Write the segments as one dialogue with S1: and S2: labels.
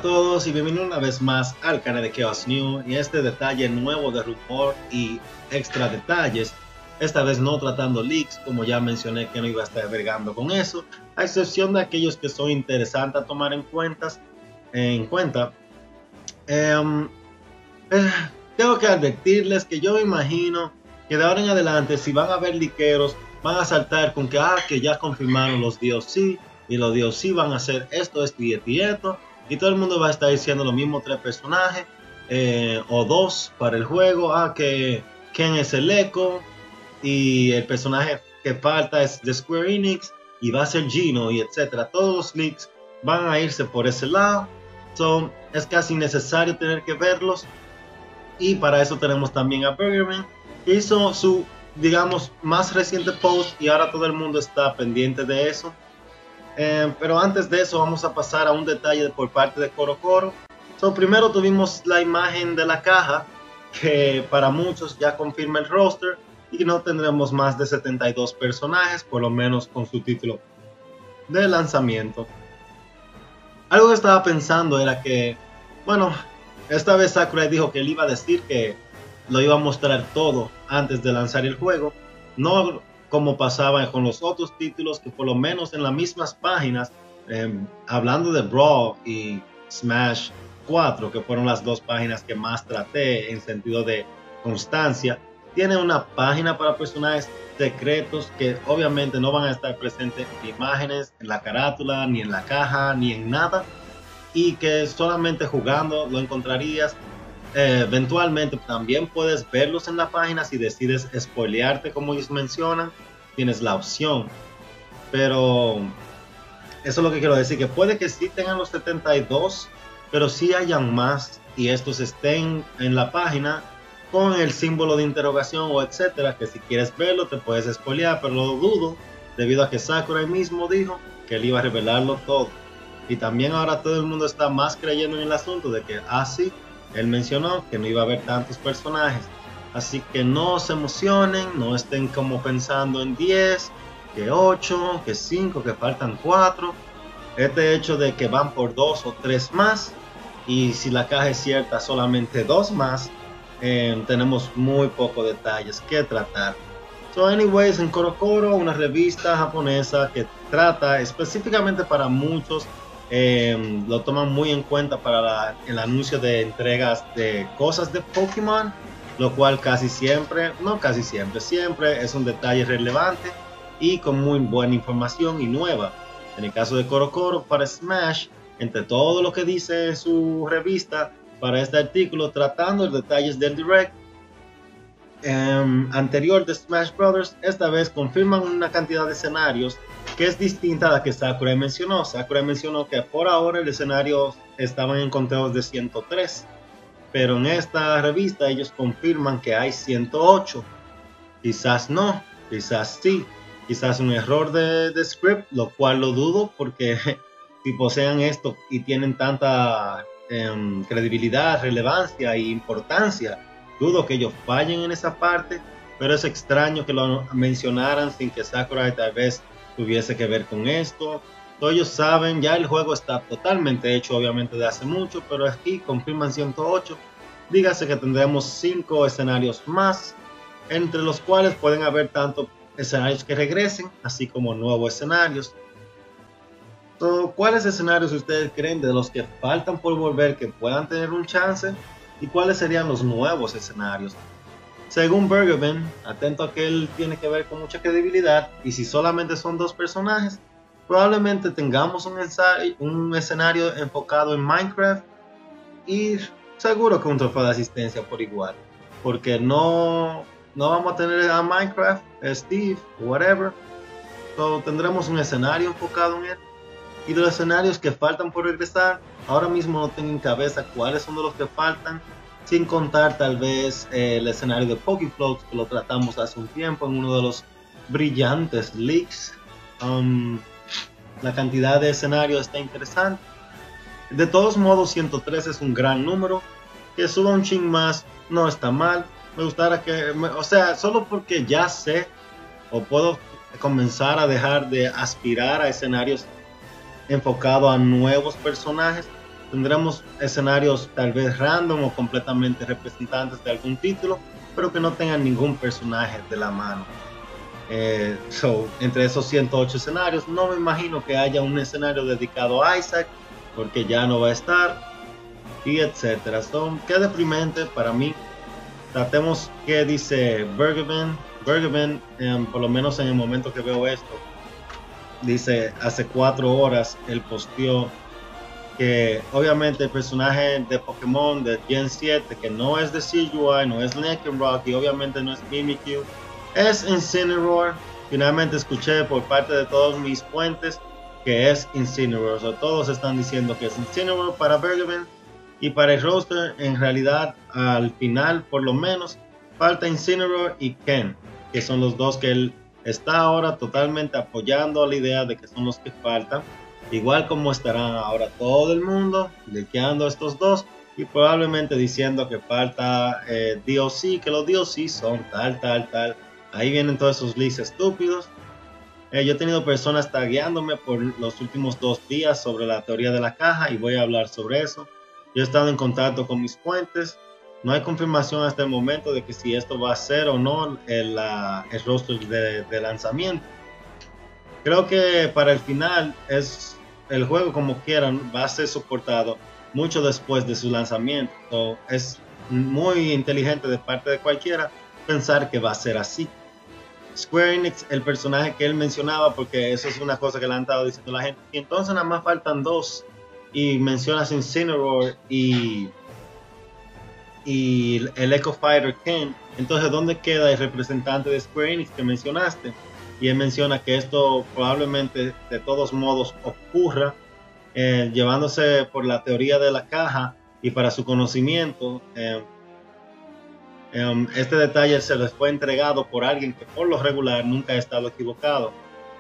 S1: a todos y bienvenidos una vez más al canal de Chaos New y este detalle nuevo de rumor y extra detalles. Esta vez no tratando leaks, como ya mencioné que no iba a estar vergando con eso, a excepción de aquellos que son interesantes a tomar en cuenta. Em, eh, Tengo que advertirles que yo me imagino que de ahora en adelante, si van a ver liqueros, van a saltar con que ya confirmaron los DLC y los DLC van a hacer esto, esto y esto. Y todo el mundo va a estar diciendo lo mismo, 3 personajes o 2 para el juego. Que Ken es el Echo y el personaje que falta es de Square Enix y va a ser Gino y etcétera. Todos los leaks van a irse por ese lado. Es casi necesario tener que verlos. Y para eso tenemos también a Burgerman, que hizo su, digamos, más reciente post y ahora todo el mundo está pendiente de eso. Pero antes de eso vamos a pasar a un detalle por parte de CoroCoro. Primero tuvimos la imagen de la caja, que para muchos ya confirma el roster y no tendremos más de 72 personajes, por lo menos con su título de lanzamiento. Algo que estaba pensando era que, bueno, esta vez Sakurai dijo que él iba a decir que lo iba a mostrar todo antes de lanzar el juego, no como pasaba con los otros títulos, que por lo menos en las mismas páginas, hablando de Brawl y Smash 4, que fueron las dos páginas que más traté en sentido de constancia, tiene una página para personajes secretos que obviamente no van a estar presentes en imágenes, en la carátula, ni en la caja, ni en nada, y que solamente jugando lo encontrarías. Eventualmente también puedes verlos en la página si decides spoilearte, como ellos mencionan, tienes la opción. Pero eso es lo que quiero decir, que puede que sí tengan los 72, pero sí hayan más y estos estén en la página con el símbolo de interrogación o etcétera, que si quieres verlo te puedes spoilear, pero lo dudo debido a que Sakurai mismo dijo que él iba a revelarlo todo. Y también ahora todo el mundo está más creyendo en el asunto de que sí, él mencionó que no iba a haber tantos personajes. Así que no se emocionen, no estén como pensando en 10, que 8, que 5, que faltan 4. Este hecho de que van por 2 o 3 más, y si la caja es cierta, solamente 2 más, tenemos muy pocos detalles que tratar. Anyways, en CoroCoro, una revista japonesa que trata específicamente para muchos, lo toman muy en cuenta para el anuncio de entregas de cosas de Pokémon, lo cual casi siempre, no casi siempre, siempre es un detalle relevante y con muy buena información y nueva. En el caso de CoroCoro para Smash, entre todo lo que dice su revista para este artículo, tratando los detalles del Direct anterior de Smash Brothers, esta vez confirman una cantidad de escenarios que es distinta a la que Sakurai mencionó. Sakurai mencionó que por ahora el escenario estaban en conteos de 103, pero en esta revista ellos confirman que hay 108. Quizás no, quizás sí, quizás un error de script, lo cual lo dudo, porque si poseen esto y tienen tanta credibilidad, relevancia e importancia, dudo que ellos fallen en esa parte, pero es extraño que lo mencionaran sin que Sakurai tal vez tuviese que ver con esto. Todos ellos saben, ya el juego está totalmente hecho, obviamente de hace mucho, pero aquí confirman 108. Dígase que tendremos 5 escenarios más, entre los cuales pueden haber tanto escenarios que regresen, así como nuevos escenarios. ¿Cuáles escenarios ustedes creen de los que faltan por volver que puedan tener un chance? ¿Y cuáles serían los nuevos escenarios? Según Burgerman, atento a que él tiene que ver con mucha credibilidad, y si solamente son 2 personajes, probablemente tengamos un escenario enfocado en Minecraft y seguro que un trofeo de asistencia por igual, porque no vamos a tener a Minecraft, Steve, whatever. Tendremos un escenario enfocado en él. Y de los escenarios que faltan por regresar, ahora mismo no tengo en cabeza cuáles son de los que faltan, sin contar tal vez el escenario de Pokefloats, que lo tratamos hace un tiempo en uno de los brillantes leaks. La cantidad de escenarios está interesante. De todos modos, 103 es un gran número. Que suba un ching más no está mal. Me gustaría que, o sea, solo porque ya sé o puedo comenzar a dejar de aspirar a escenarios enfocado a nuevos personajes, Tendremos escenarios tal vez random o completamente representantes de algún título, pero que no tengan ningún personaje de la mano. Entre esos 108 escenarios, no me imagino que haya un escenario dedicado a Isaac, porque ya no va a estar, y etcétera. Qué deprimente para mí. Tratemos qué dice Bergman. Bergman, por lo menos en el momento que veo esto, dice hace 4 horas él posteó que obviamente el personaje de Pokémon de Gen 7, que no es de CGI, no es Lycanroc y obviamente no es Mimikyu, es Incineroar. Finalmente escuché por parte de todos mis fuentes que es Incineroar. Todos están diciendo que es Incineroar para Bergman, y para el roster en realidad al final por lo menos falta Incineroar y Ken, que son los dos que él está ahora totalmente apoyando a la idea de que son los que faltan, igual como estarán ahora todo el mundo liqueando a estos dos y probablemente diciendo que falta DLC, que los DLC son tal. Ahí vienen todos esos leaks estúpidos. Yo he tenido personas tagueándome por los últimos 2 días sobre la teoría de la caja y voy a hablar sobre eso. Yo he estado en contacto con mis fuentes. No hay confirmación hasta el momento de que si esto va a ser o no el roster de lanzamiento. Creo que para el final el juego como quieran va a ser soportado mucho después de su lanzamiento. Es muy inteligente de parte de cualquiera pensar que va a ser así. Square Enix, el personaje que él mencionaba, porque eso es una cosa que le han estado diciendo la gente, y entonces nada más faltan 2 y mencionas Incineroar y el Echo Fighter Ken. Entonces, ¿dónde queda el representante de Square Enix que mencionaste? Y él menciona que esto probablemente de todos modos ocurra, llevándose por la teoría de la caja y para su conocimiento. Este detalle se les fue entregado por alguien que por lo regular nunca ha estado equivocado.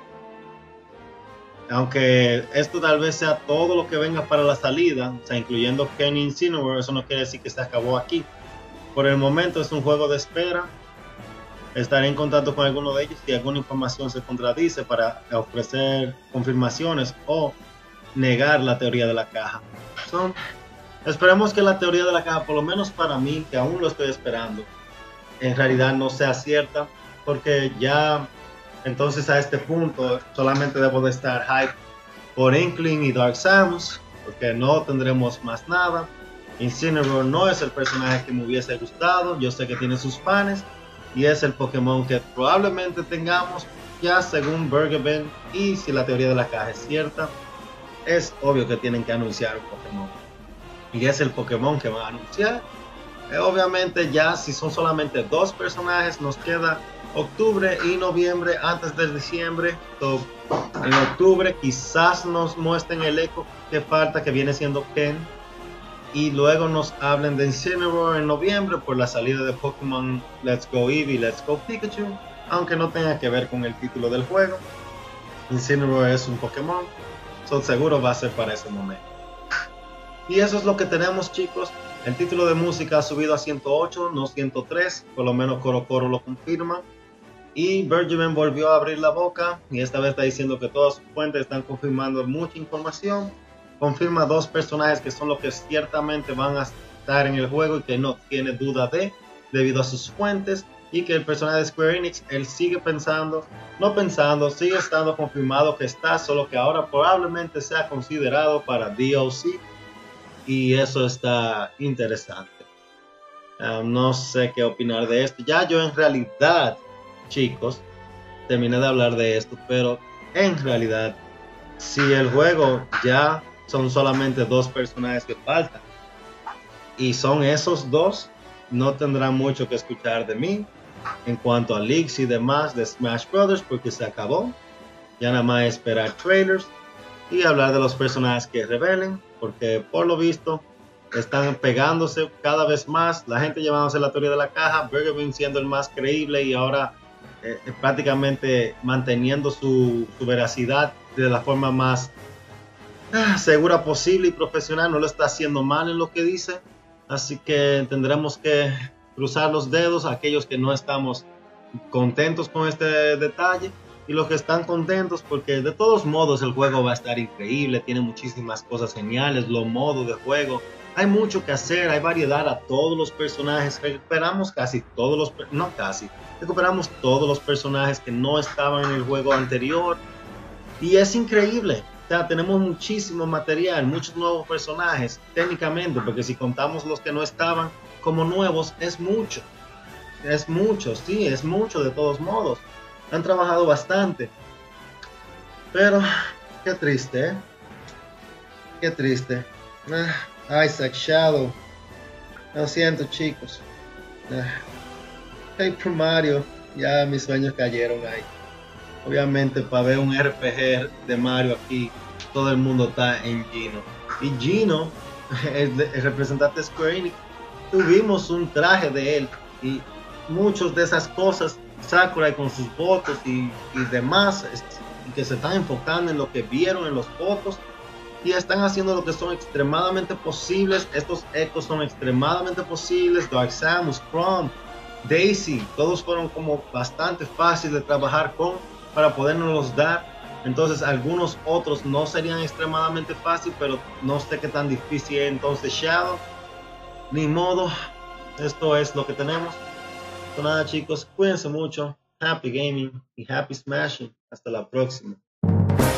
S1: Aunque esto tal vez sea todo lo que venga para la salida, o sea, incluyendo Ken y Incineroar, eso no quiere decir que se acabó aquí. Por el momento es un juego de espera. Estaré en contacto con alguno de ellos si alguna información se contradice para ofrecer confirmaciones o negar la teoría de la caja. Esperemos que la teoría de la caja, por lo menos para mí, que aún lo estoy esperando, en realidad no sea cierta, porque ya entonces a este punto solamente debo de estar hype por Inkling y Dark Samus, porque no tendremos más nada. Incineroar no es el personaje que me hubiese gustado, yo sé que tiene sus fans y es el Pokémon que probablemente tengamos ya según Bergman, y si la teoría de la caja es cierta, es obvio que tienen que anunciar un Pokémon y es el Pokémon que van a anunciar. Obviamente ya si son solamente 2 personajes nos queda octubre y noviembre antes de diciembre. En octubre quizás nos muestren el eco que falta, que viene siendo Ken, y luego nos hablen de Incineroar en noviembre por la salida de Pokémon Let's Go Eevee y Let's Go Pikachu, aunque no tenga que ver con el título del juego. Incineroar es un Pokémon, seguro va a ser para ese momento. Y eso es lo que tenemos, chicos. El título de música ha subido a 108, no 103, por lo menos Coro Coro lo confirma. Y Bergman volvió a abrir la boca y esta vez está diciendo que todas sus fuentes están confirmando mucha información. Confirma 2 personajes que son los que ciertamente van a estar en el juego y que no tiene duda debido a sus fuentes. Y que el personaje de Square Enix, él sigue sigue estando confirmado que está, solo que ahora probablemente sea considerado para DLC. Y eso está interesante. No sé qué opinar de esto. Ya yo en realidad, chicos, terminé de hablar de esto, pero en realidad, si el juego ya son solamente 2 personajes que faltan y son esos 2, no tendrán mucho que escuchar de mí en cuanto a leaks y demás de Smash Brothers, porque se acabó. Ya nada más esperar trailers y hablar de los personajes que revelen, porque por lo visto están pegándose cada vez más, la gente llevándose la teoría de la caja, Bergman siendo el más creíble y ahora prácticamente manteniendo su veracidad de la forma más segura posible y profesional. No lo está haciendo mal en lo que dice, así que tendremos que cruzar los dedos a aquellos que no estamos contentos con este detalle, y los que están contentos porque de todos modos el juego va a estar increíble, tiene muchísimas cosas geniales, los modos de juego, hay mucho que hacer, hay variedad a todos los personajes, recuperamos casi todos los, no casi, recuperamos todos los personajes que no estaban en el juego anterior y es increíble. O sea, tenemos muchísimo material, muchos nuevos personajes, técnicamente, porque si contamos los que no estaban como nuevos, es mucho, sí, es mucho de todos modos. Han trabajado bastante, pero qué triste, ¿eh? Qué triste. Isaac Shadow, lo siento chicos. Paper Mario, ya mis sueños cayeron ahí. Obviamente para ver un RPG de Mario aquí, todo el mundo está en Gino. Y Gino, el representante de Square Enix, tuvimos un traje de él y muchas de esas cosas, Sakurai con sus votos y demás, y que se están enfocando en lo que vieron en los fotos y están haciendo lo que son extremadamente posibles. Estos ecos son extremadamente posibles. Dark Samus, Chrome, Daisy, todos fueron como bastante fáciles de trabajar con para podernos dar. Entonces algunos otros no serían extremadamente fáciles, pero no sé qué tan difícil es. Entonces Shadow, ni modo, esto es lo que tenemos. Pues nada chicos, cuídense mucho, happy gaming y happy smashing, hasta la próxima.